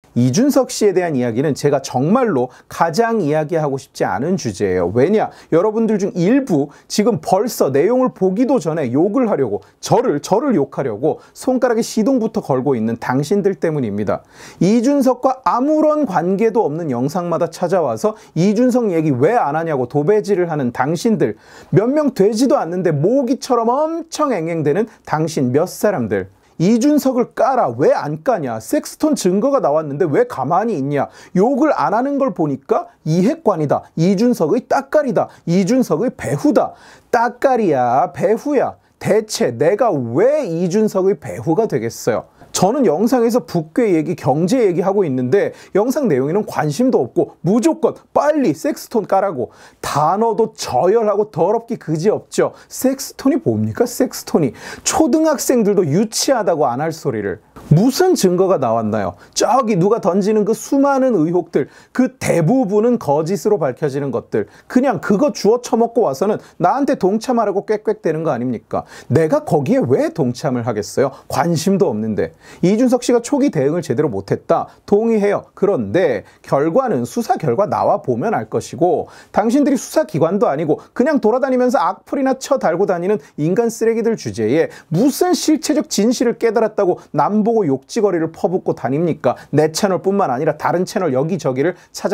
이준석 씨에 대한 이야기는 제가 정말로 가장 이야기하고 싶지 않은 주제예요. 왜냐? 여러분들 중 일부 지금 벌써 내용을 보기도 전에 욕을 하려고 저를 욕하려고 손가락에 시동부터 걸고 있는 당신들 때문입니다. 이준석과 아무런 관계도 없는 영상마다 찾아와서 이준석 얘기 왜 안 하냐고 도배질을 하는 당신들, 몇 명 되지도 않는데 모기처럼 엄청 앵앵대는 당신 몇 사람들. 이준석을 까라. 왜 안 까냐? 섹스톤 증거가 나왔는데 왜 가만히 있냐? 욕을 안 하는 걸 보니까 이핵관이다. 이준석의 따까리다. 이준석의 배후다. 따까리야, 배후야. 대체 내가 왜 이준석의 배후가 되겠어요? 저는 영상에서 북괴 얘기, 경제 얘기하고 있는데 영상 내용에는 관심도 없고 무조건 빨리 섹스톤 까라고. 단어도 저열하고 더럽기 그지없죠. 섹스톤이 뭡니까? 섹스톤이. 초등학생들도 유치하다고 안 할 소리를. 무슨 증거가 나왔나요? 저기 누가 던지는 그 수많은 의혹들, 그 대부분은 거짓으로 밝혀지는 것들, 그냥 그거 주워 처먹고 와서는 나한테 동참하라고 꽥꽥대는 거 아닙니까? 내가 거기에 왜 동참을 하겠어요? 관심도 없는데. 이준석 씨가 초기 대응을 제대로 못했다. 동의해요. 그런데 결과는 수사 결과 나와 보면 알 것이고, 당신들이 수사기관도 아니고 그냥 돌아다니면서 악플이나 쳐달고 다니는 인간 쓰레기들 주제에 무슨 실체적 진실을 깨달았다고 남보고 욕지거리를 퍼붓고 다닙니까? 내 채널뿐만 아니라 다른 채널 여기저기를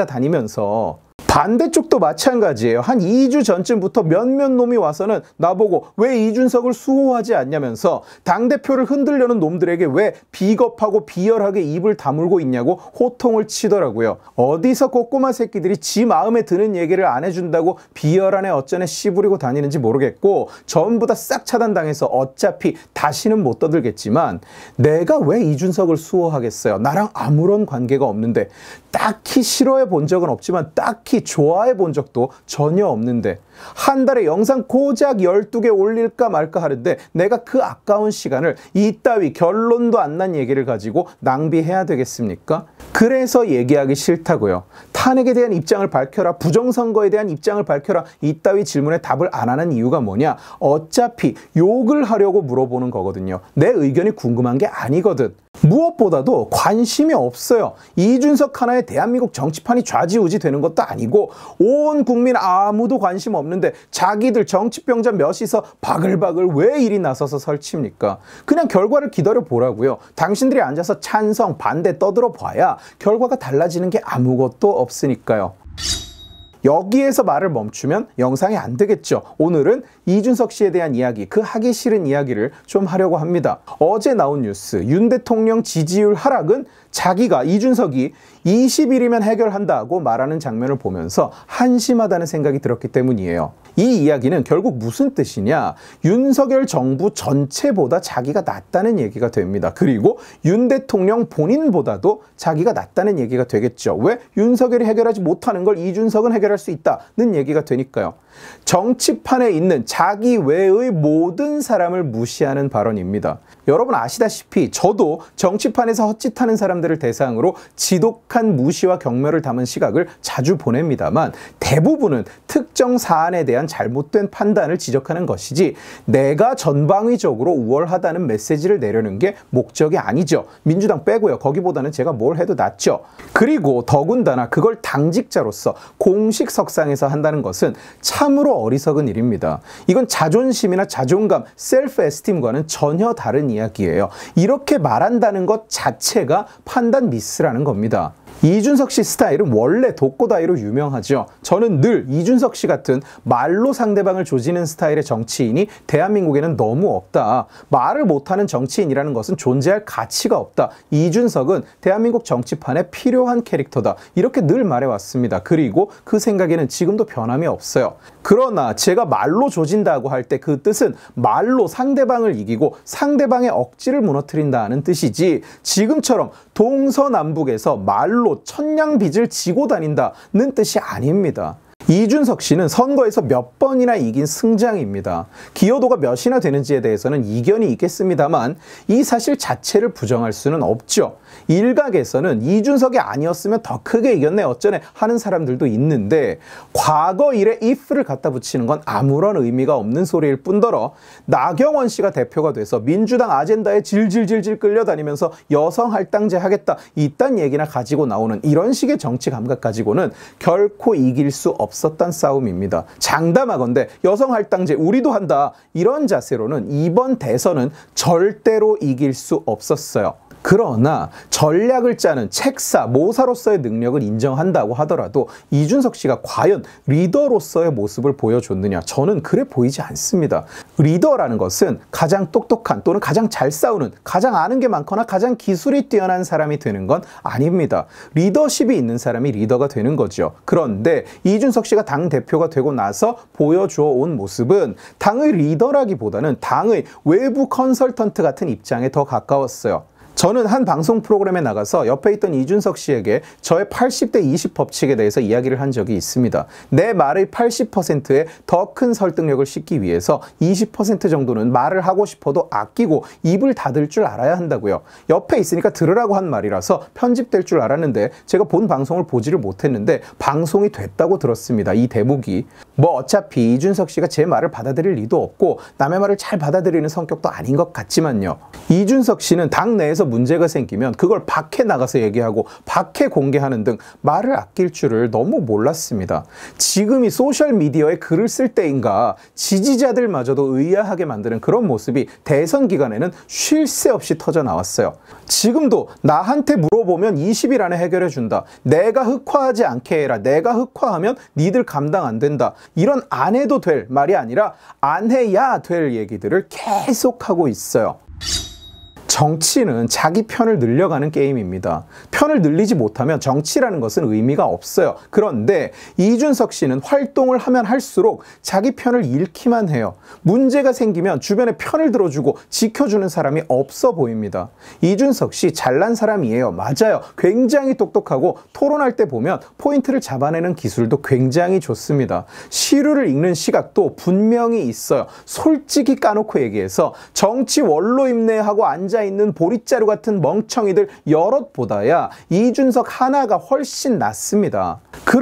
찾아다니면서. 반대쪽도 마찬가지예요. 한 2주 전쯤부터 몇몇 놈이 와서는 나보고 왜 이준석을 수호하지 않냐면서 당대표를 흔들려는 놈들에게 왜 비겁하고 비열하게 입을 다물고 있냐고 호통을 치더라고요. 어디서 꼬꼬마 새끼들이 지 마음에 드는 얘기를 안 해준다고 비열하네 어쩌네 씨부리고 다니는지 모르겠고, 전부 다 싹 차단당해서 어차피 다시는 못 떠들겠지만 내가 왜 이준석을 수호하겠어요? 나랑 아무런 관계가 없는데, 딱히 싫어해 본 적은 없지만 딱히 좋아해 본 적도 전혀 없는데, 한 달에 영상 고작 12개 올릴까 말까 하는데 내가 그 아까운 시간을 이따위 결론도 안 난 얘기를 가지고 낭비해야 되겠습니까? 그래서 얘기하기 싫다고요. 탄핵에 대한 입장을 밝혀라, 부정선거에 대한 입장을 밝혀라, 이따위 질문에 답을 안 하는 이유가 뭐냐? 어차피 욕을 하려고 물어보는 거거든요. 내 의견이 궁금한 게 아니거든. 무엇보다도 관심이 없어요. 이준석 하나에 대한민국 정치판이 좌지우지 되는 것도 아니고 온 국민 아무도 관심 없는데 자기들 정치병자 몇이서 바글바글 왜 이리 나서서 설칩니까? 그냥 결과를 기다려 보라고요. 당신들이 앉아서 찬성, 반대 떠들어 봐야 결과가 달라지는 게 아무것도 없으니까요. 여기에서 말을 멈추면 영상이 안 되겠죠. 오늘은 이준석 씨에 대한 이야기, 그 하기 싫은 이야기를 좀 하려고 합니다. 어제 나온 뉴스, 윤 대통령 지지율 하락은 자기가, 이준석이 20일이면 해결한다고 말하는 장면을 보면서 한심하다는 생각이 들었기 때문이에요. 이 이야기는 결국 무슨 뜻이냐? 윤석열 정부 전체보다 자기가 낫다는 얘기가 됩니다. 그리고 윤 대통령 본인보다도 자기가 낫다는 얘기가 되겠죠. 왜? 윤석열이 해결하지 못하는 걸 이준석은 해결할 수 있다는 얘기가 되니까요. 정치판에 있는 자기 외의 모든 사람을 무시하는 발언입니다. 여러분 아시다시피 저도 정치판에서 헛짓하는 사람들을 대상으로 지독한 무시와 경멸을 담은 시각을 자주 보냅니다만, 대부분은 특정 사안에 대한 잘못된 판단을 지적하는 것이지 내가 전방위적으로 우월하다는 메시지를 내려는 게 목적이 아니죠. 민주당 빼고요. 거기보다는 제가 뭘 해도 낫죠. 그리고 더군다나 그걸 당직자로서 공식 석상에서 한다는 것은 참으로 어리석은 일입니다. 이건 자존심이나 자존감, 셀프 에스팀과는 전혀 다른 이야기예요. 이렇게 말한다는 것 자체가 판단 미스라는 겁니다. 이준석 씨 스타일은 원래 독고다이로 유명하죠. 저는 늘 이준석 씨 같은 말로 상대방을 조지는 스타일의 정치인이 대한민국에는 너무 없다. 말을 못하는 정치인이라는 것은 존재할 가치가 없다. 이준석은 대한민국 정치판에 필요한 캐릭터다. 이렇게 늘 말해왔습니다. 그리고 그 생각에는 지금도 변함이 없어요. 그러나 제가 말로 조진다고 할 때 그 뜻은 말로 상대방을 이기고 상대방의 억지를 무너뜨린다는 뜻이지, 지금처럼 동서남북에서 말로 천냥빚을 지고 다닌다는 뜻이 아닙니다. 이준석 씨는 선거에서 몇 번이나 이긴 승장입니다. 기여도가 몇이나 되는지에 대해서는 이견이 있겠습니다만 이 사실 자체를 부정할 수는 없죠. 일각에서는 이준석이 아니었으면 더 크게 이겼네 어쩌네 하는 사람들도 있는데 과거 일에 if를 갖다 붙이는 건 아무런 의미가 없는 소리일 뿐더러 나경원 씨가 대표가 돼서 민주당 아젠다에 질질질질 끌려다니면서 여성 할당제 하겠다 이딴 얘기나 가지고 나오는 이런 식의 정치 감각 가지고는 결코 이길 수 없었던 싸움입니다. 장담하건대 여성 할당제 우리도 한다 이런 자세로는 이번 대선은 절대로 이길 수 없었어요. 그러나 전략을 짜는 책사, 모사로서의 능력을 인정한다고 하더라도 이준석 씨가 과연 리더로서의 모습을 보여줬느냐? 저는 그래 보이지 않습니다. 리더라는 것은 가장 똑똑한 또는 가장 잘 싸우는, 가장 아는 게 많거나 가장 기술이 뛰어난 사람이 되는 건 아닙니다. 리더십이 있는 사람이 리더가 되는 거죠. 그런데 이준석 씨가 당대표가 되고 나서 보여줘 온 모습은 당의 리더라기보다는 당의 외부 컨설턴트 같은 입장에 더 가까웠어요. 저는 한 방송 프로그램에 나가서 옆에 있던 이준석 씨에게 저의 80대 20 법칙에 대해서 이야기를 한 적이 있습니다. 내 말의 80%에 더 큰 설득력을 싣기 위해서 20% 정도는 말을 하고 싶어도 아끼고 입을 닫을 줄 알아야 한다고요. 옆에 있으니까 들으라고 한 말이라서 편집될 줄 알았는데 제가 본 방송을 보지를 못했는데 방송이 됐다고 들었습니다. 이 대목이. 뭐 어차피 이준석 씨가 제 말을 받아들일 리도 없고 남의 말을 잘 받아들이는 성격도 아닌 것 같지만요. 이준석 씨는 당 내에서 문제가 생기면 그걸 밖에 나가서 얘기하고 밖에 공개하는 등 말을 아낄 줄을 너무 몰랐습니다. 지금이 소셜미디어에 글을 쓸 때인가 지지자들마저도 의아하게 만드는 그런 모습이 대선 기간에는 쉴 새 없이 터져 나왔어요. 지금도 나한테 물어보면 20일 안에 해결해 준다. 내가 흑화하지 않게 해라. 내가 흑화하면 니들 감당 안 된다. 이런 안 해도 될 말이 아니라 안 해야 될 얘기들을 계속하고 있어요. 정치는 자기 편을 늘려가는 게임입니다. 편을 늘리지 못하면 정치라는 것은 의미가 없어요. 그런데 이준석 씨는 활동을 하면 할수록 자기 편을 잃기만 해요. 문제가 생기면 주변에 편을 들어주고 지켜주는 사람이 없어 보입니다. 이준석 씨 잘난 사람이에요. 맞아요. 굉장히 똑똑하고 토론할 때 보면 포인트를 잡아내는 기술도 굉장히 좋습니다. 시류를 읽는 시각도 분명히 있어요. 솔직히 까놓고 얘기해서 정치 원로임내하고 앉아있는 보릿자루 같은 멍청이들 여럿보다야 이준석 하나가 훨씬 낫습니다.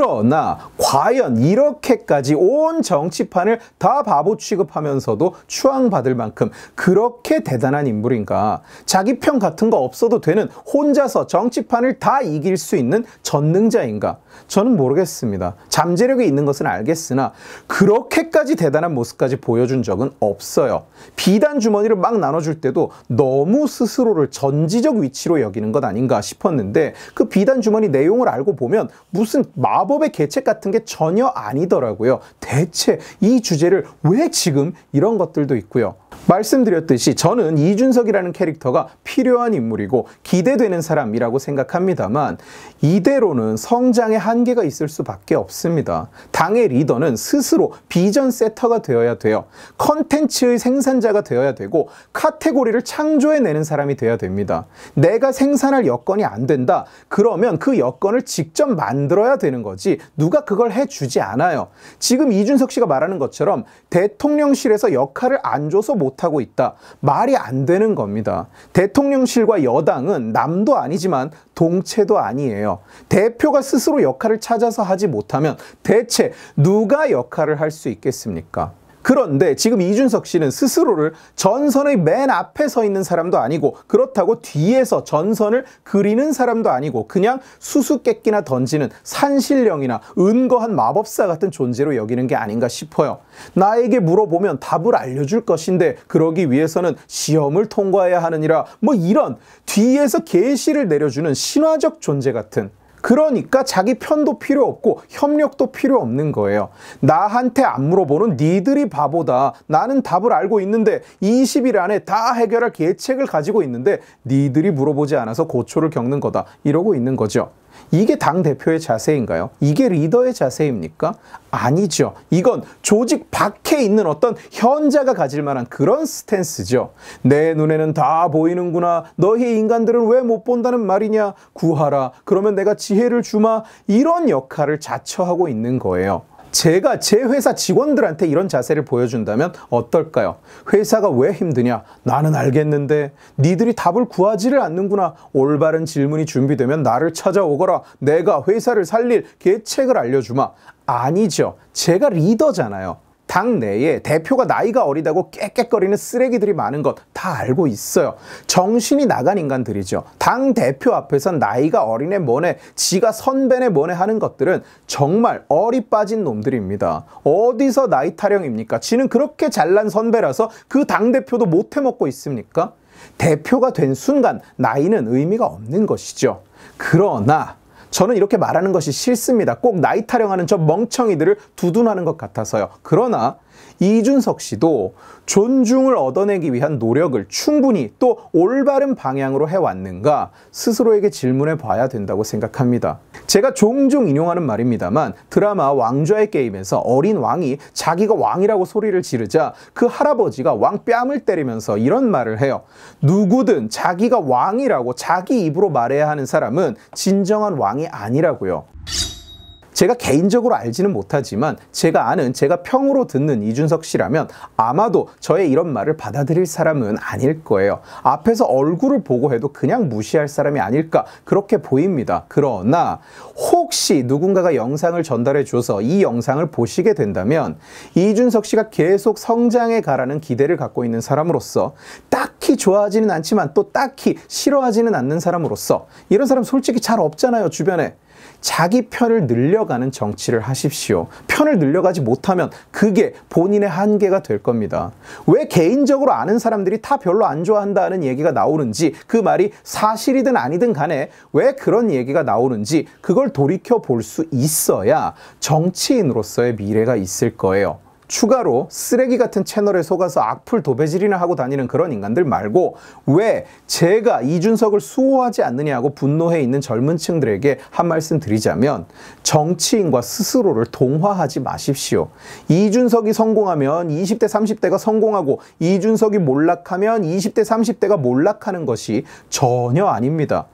그러나 과연 이렇게까지 온 정치판을 다 바보 취급하면서도 추앙받을 만큼 그렇게 대단한 인물인가? 자기 편 같은 거 없어도 되는 혼자서 정치판을 다 이길 수 있는 전능자인가? 저는 모르겠습니다. 잠재력이 있는 것은 알겠으나 그렇게까지 대단한 모습까지 보여준 적은 없어요. 비단 주머니를 막 나눠줄 때도 너무 스스로를 전지적 위치로 여기는 것 아닌가 싶었는데 그 비단 주머니 내용을 알고 보면 무슨 마법의 계책 같은 게 전혀 아니더라고요. 대체 이 주제를 왜 지금 이런 것들도 있고요. 말씀드렸듯이 저는 이준석이라는 캐릭터가 필요한 인물이고 기대되는 사람이라고 생각합니다만 이대로는 성장의 한계가 있을 수밖에 없습니다. 당의 리더는 스스로 비전 세터가 되어야 돼요. 컨텐츠의 생산자가 되어야 되고 카테고리를 창조해내는 사람이 되어야 됩니다. 내가 생산할 여건이 안 된다. 그러면 그 여건을 직접 만들어야 되는 거지 누가 그걸 해주지 않아요. 지금 이준석 씨가 말하는 것처럼 대통령실에서 역할을 안 줘서 못하고 있다. 말이 안 되는 겁니다. 대통령실과 여당은 남도 아니지만 동체도 아니에요. 대표가 스스로 역할을 찾아서 하지 못하면 대체 누가 역할을 할 수 있겠습니까? 그런데 지금 이준석 씨는 스스로를 전선의 맨 앞에 서 있는 사람도 아니고 그렇다고 뒤에서 전선을 그리는 사람도 아니고 그냥 수수께끼나 던지는 산신령이나 은거한 마법사 같은 존재로 여기는 게 아닌가 싶어요. 나에게 물어보면 답을 알려줄 것인데 그러기 위해서는 시험을 통과해야 하느니라 뭐 이런 뒤에서 계시를 내려주는 신화적 존재 같은 그러니까 자기 편도 필요 없고 협력도 필요 없는 거예요. 나한테 안 물어보는 니들이 바보다. 나는 답을 알고 있는데 20일 안에 다 해결할 계책을 가지고 있는데 니들이 물어보지 않아서 고초를 겪는 거다. 이러고 있는 거죠. 이게 당대표의 자세인가요? 이게 리더의 자세입니까? 아니죠. 이건 조직 밖에 있는 어떤 현자가 가질 만한 그런 스탠스죠. 내 눈에는 다 보이는구나. 너희 인간들은 왜 못 본다는 말이냐? 구하라. 그러면 내가 지혜를 주마. 이런 역할을 자처하고 있는 거예요. 제가 제 회사 직원들한테 이런 자세를 보여준다면 어떨까요? 회사가 왜 힘드냐? 나는 알겠는데 니들이 답을 구하지를 않는구나. 올바른 질문이 준비되면 나를 찾아오거라. 내가 회사를 살릴 계책을 알려주마. 아니죠. 제가 리더잖아요. 당 내에 대표가 나이가 어리다고 깨깨거리는 쓰레기들이 많은 것 다 알고 있어요. 정신이 나간 인간들이죠. 당 대표 앞에선 나이가 어리네 뭐네 지가 선배네 뭐네 하는 것들은 정말 어리 빠진 놈들입니다. 어디서 나이 타령입니까? 지는 그렇게 잘난 선배라서 그 당대표도 못 해먹고 있습니까? 대표가 된 순간 나이는 의미가 없는 것이죠. 그러나 저는 이렇게 말하는 것이 싫습니다. 꼭 나이 타령하는 저 멍청이들을 두둔하는 것 같아서요. 그러나 이준석 씨도 존중을 얻어내기 위한 노력을 충분히 또 올바른 방향으로 해왔는가 스스로에게 질문해 봐야 된다고 생각합니다. 제가 종종 인용하는 말입니다만 드라마 왕좌의 게임에서 어린 왕이 자기가 왕이라고 소리를 지르자 그 할아버지가 왕 뺨을 때리면서 이런 말을 해요. 누구든 자기가 왕이라고 자기 입으로 말해야 하는 사람은 진정한 왕이 아니라고요. 제가 개인적으로 알지는 못하지만 제가 아는 제가 평으로 듣는 이준석 씨라면 아마도 저의 이런 말을 받아들일 사람은 아닐 거예요. 앞에서 얼굴을 보고 해도 그냥 무시할 사람이 아닐까 그렇게 보입니다. 그러나 혹시 누군가가 영상을 전달해 줘서 이 영상을 보시게 된다면 이준석 씨가 계속 성장해 가라는 기대를 갖고 있는 사람으로서 딱히 좋아하지는 않지만 또 딱히 싫어하지는 않는 사람으로서 이런 사람 솔직히 잘 없잖아요, 주변에. 자기 편을 늘려가는 정치를 하십시오. 편을 늘려가지 못하면 그게 본인의 한계가 될 겁니다. 왜 개인적으로 아는 사람들이 다 별로 안 좋아한다는 얘기가 나오는지 그 말이 사실이든 아니든 간에 왜 그런 얘기가 나오는지 그걸 돌이켜 볼 수 있어야 정치인으로서의 미래가 있을 거예요. 추가로 쓰레기 같은 채널에 속아서 악플 도배질이나 하고 다니는 그런 인간들 말고 왜 제가 이준석을 수호하지 않느냐고 분노해 있는 젊은 층들에게 한 말씀 드리자면 정치인과 스스로를 동화하지 마십시오. 이준석이 성공하면 20대 30대가 성공하고 이준석이 몰락하면 20대 30대가 몰락하는 것이 전혀 아닙니다.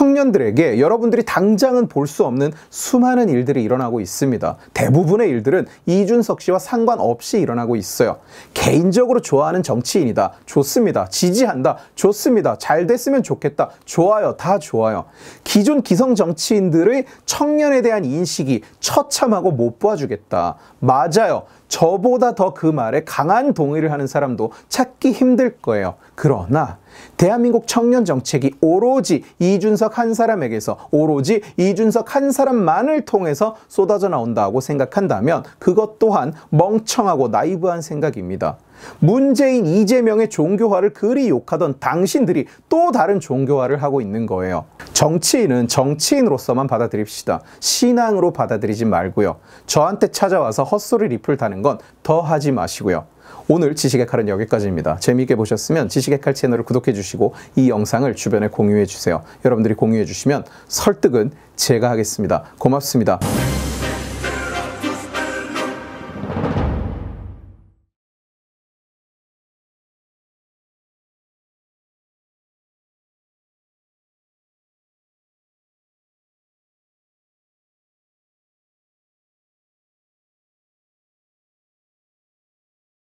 청년들에게 여러분들이 당장은 볼 수 없는 수많은 일들이 일어나고 있습니다. 대부분의 일들은 이준석 씨와 상관없이 일어나고 있어요. 개인적으로 좋아하는 정치인이다. 좋습니다. 지지한다. 좋습니다. 잘 됐으면 좋겠다. 좋아요. 다 좋아요. 기존 기성 정치인들의 청년에 대한 인식이 처참하고 못 봐주겠다. 맞아요. 저보다 더 그 말에 강한 동의를 하는 사람도 찾기 힘들 거예요. 그러나 대한민국 청년 정책이 오로지 이준석 한 사람에게서 오로지 이준석 한 사람만을 통해서 쏟아져 나온다고 생각한다면 그것 또한 멍청하고 나이브한 생각입니다. 문재인, 이재명의 종교화를 그리 욕하던 당신들이 또 다른 종교화를 하고 있는 거예요. 정치인은 정치인으로서만 받아들입시다. 신앙으로 받아들이지 말고요. 저한테 찾아와서 헛소리 리플 다는 건 더 하지 마시고요. 오늘 지식의 칼은 여기까지입니다. 재미있게 보셨으면 지식의 칼 채널을 구독해 주시고 이 영상을 주변에 공유해 주세요. 여러분들이 공유해 주시면 설득은 제가 하겠습니다. 고맙습니다.